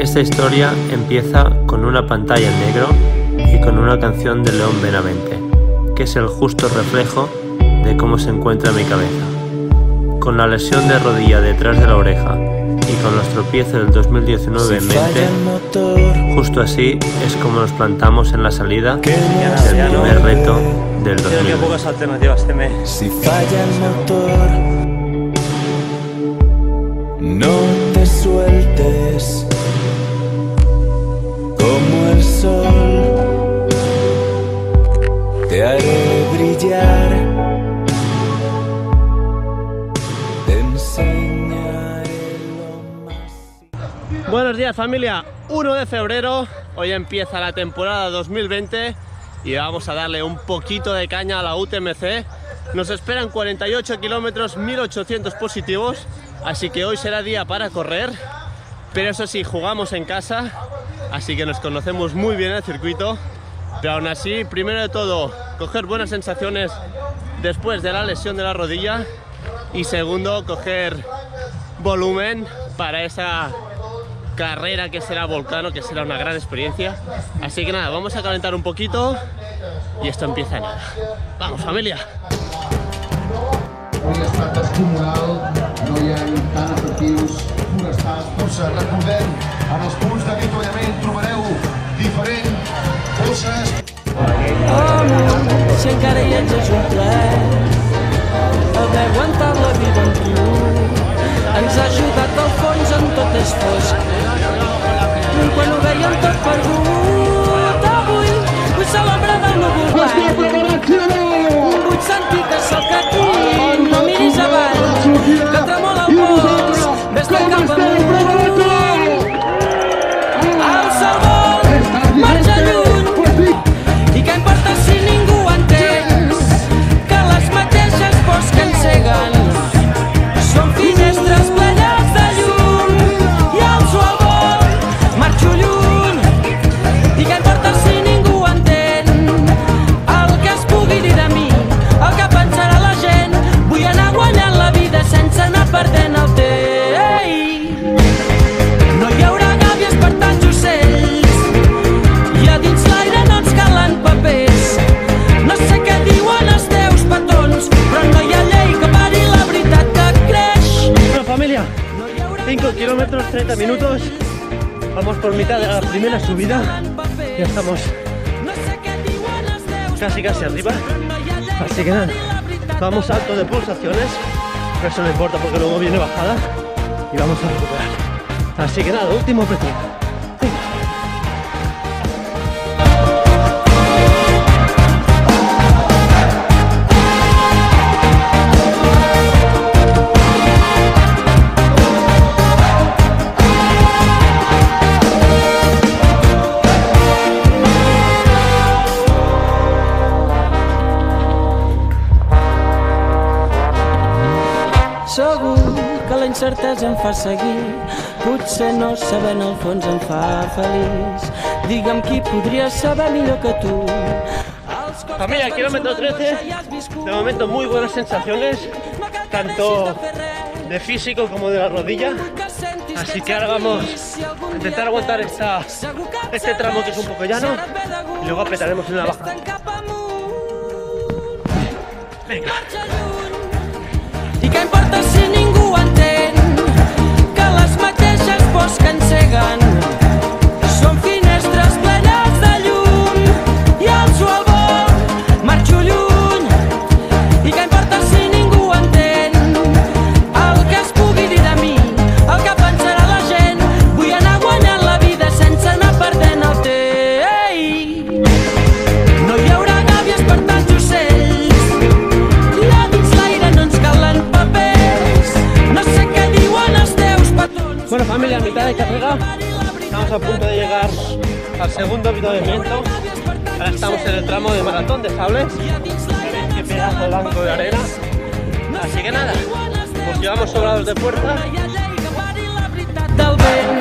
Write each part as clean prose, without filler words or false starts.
Esta historia empieza con una pantalla en negro y con una canción de León Benavente, que es el justo reflejo de cómo se encuentra mi cabeza. Con la lesión de rodilla detrás de la oreja y con los tropiezos del 2019 en mente, justo así es como nos plantamos en la salida del primer reto del 2020. Qué pocas alternativas teme. Si falla el motor, no te sueltes como el sol, te haré brillar, te enseñaré lo más. Buenos días familia, 1 de febrero, hoy empieza la temporada 2020 y vamos a darle un poquito de caña a la UTMC. Nos esperan 48 kilómetros, 1800 positivos, así que hoy será día para correr, pero eso sí, jugamos en casa, así que nos conocemos muy bien el circuito, pero aún así, primero de todo, coger buenas sensaciones después de la lesión de la rodilla y segundo, coger volumen para esa carrera que será Volcano, que será una gran experiencia. Así que nada, vamos a calentar un poquito y esto empieza en nada. ¡Vamos, familia! Hoy l'estat estimulat, no hi ha tan efectius forestals. Cursa, recordem, en els punts d'avituallament trobareu diferents bosses. Si encara hi ets és un plaer haver aguantat la vida amb tu, ens ha ajudat al fons en tot és fosc, quan ho veiem tot perdut. Avui vull celebrar del núvol blanc, vull sentir que sóc aquí, no miris avall, que tremola el pols, vés-te'n cap amunt. El sol vol marxa lluny, i què importa si ningú entén que les mateixes pors que enceguen són finestres plelles de llum, i el sol vol marxo lluny, i què importa si ningú entén el que es pugui dir de mi, el que pensarà la gent. Vull anar guanyant la vida sense anar perdent el temps. No hi haurà gàbies per tants ocells, i a dins l'aire no ens calen papers. No sé què diuen els teus petons, però no hi ha llei que pari la veritat que creix. Bueno familia, 5 kilómetros, 30 minutos, vamos por mitad de la primera subida, ya estamos casi arriba, así que nada, vamos alto de pulsaciones, pero eso no importa porque luego viene bajada y vamos a recuperar. Así que nada, último objetivo. Segur que la incertesa em fa seguir, potser no saber en el fons em fa feliç. Digue'm qui podria saber millor que tu. Familia, kilómetro 13, de momento muy buenas sensaciones, tanto de físico como de la rodilla, así que ahora vamos a intentar aguantar este tramo que es un poco llano y luego apretaremos en la bajada. Venga. I què importa si ningú entén que les mateixes pors que enceguen són finestres plenes de llum, i el sol vol marxo lluny, i què importa si ningú entén el que es pugui dir de mi, el que pensarà la gent. Vull anar guanyant la vida sense anar perdent el temps. No hi haurà gàbies per tants ocells, i a dins l'aire no ens calen papers. No sé què diuen els teus petons. Bueno familia, a mitad de carrera, estamos a punto de llegar al segundo avituallamiento. Ahora estamos en el tramo de Maratón de Sables. Veréis qué pedazo de banco de arena. Así que nada, pues llevamos sobrados de fuerza. Del vent.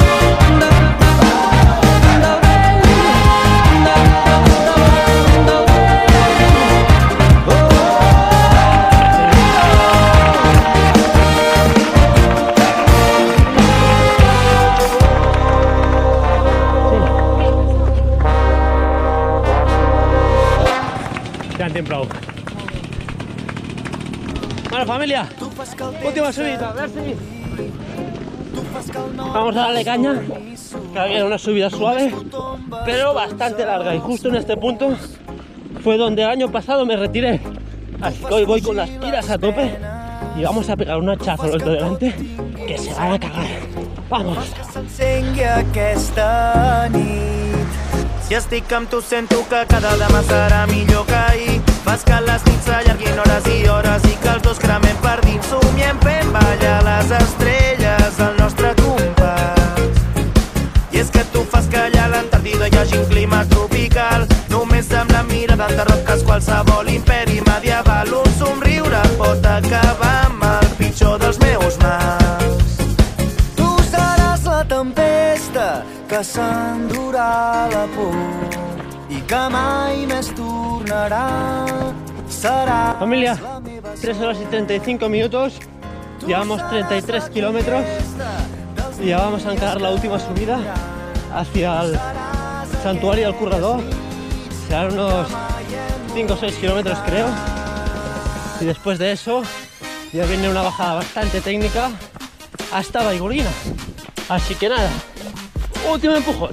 Del vent. sentim prou. Bueno, familia, última subida, a ver si... Vamos a darle caña, que había una subida suave, pero bastante larga, y justo en este punto fue donde el año pasado me retiré. Así que hoy voy con las tiras a tope y vamos a pegar un hachazo al de delante que se van a cagar. Vamos! S'encengui aquesta nit. Si estic amb tu sento que cada demà serà millor que ahir. Fas que les nits s'allarguin hores i hores i que els dos cremem per dins. Somiem fent ballar les estrelles al nostre compàs. I és que tu fas que allà a l'Antàrtida hi hagi un clima tropical. Només amb la mirada enderroques qualsevol imperi medieval. Un somriure pot acabar amb el pitjor dels meus mals. Tempesta que s'endurà la por i que mai més tornarà. Serà... Familia, 3 horas y 35 minutos, llevamos 33 kilómetros y ya vamos a encarar la última subida hacia el santuario del Currador. Serán unos 5 o 6 kilómetros creo, y después de eso ya viene una bajada bastante técnica hasta Vallgorguina. Así que nada, último empujón.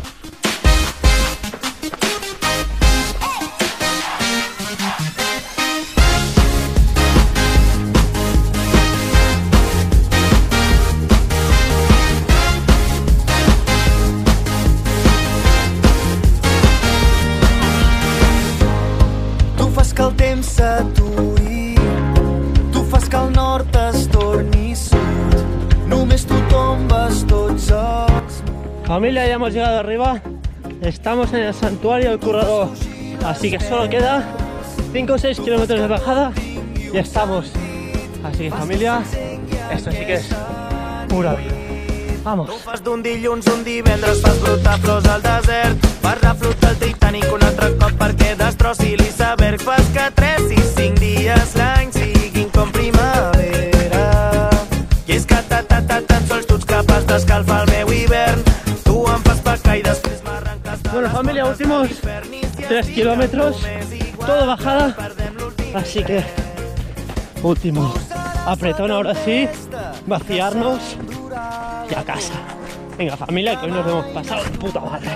Tu fas que el temps s'aturi, tu fas que el nord es torni sud, només tu tombes tots els... Familia, ya hemos llegado arriba, estamos en el santuario del Currador, así que solo queda 5 o 6 kilómetros de bajada y estamos. Así que familia, esto sí que es pura vida. Vamos. Tu fas d'un dilluns, un divendres, fas brotar flors al desert, fas reflotar el Titanic un altre cop perquè destrossi l'iceberg, fas que 3 i 5 dies l'any siguin com primavera. I és que tan sols tu ets capaç d'escalfar el meu hivern. Tu em fas pecar i després m'arrenques... Bueno familia, últimos 3 kilómetros, todo bajada, así que último apretón ahora sí, vaciarnos y a casa. Venga familia, que hoy nos hemos pasado de puta madre.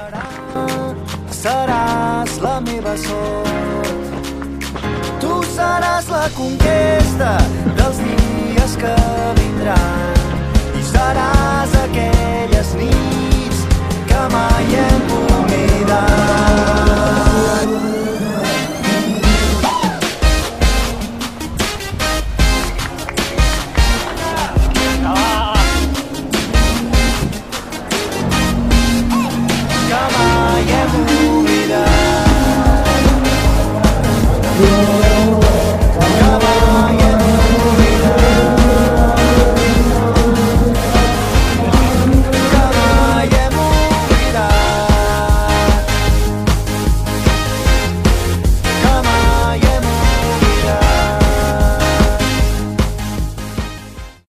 Seràs la meva sort, tu seràs la conquesta dels dies que vindran i seràs